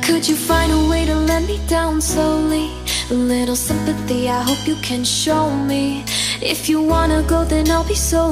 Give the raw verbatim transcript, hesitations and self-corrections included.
Could you find a way to let me down slowly? A little sympathy, I hope you can show me. If you wanna go, then I'll be so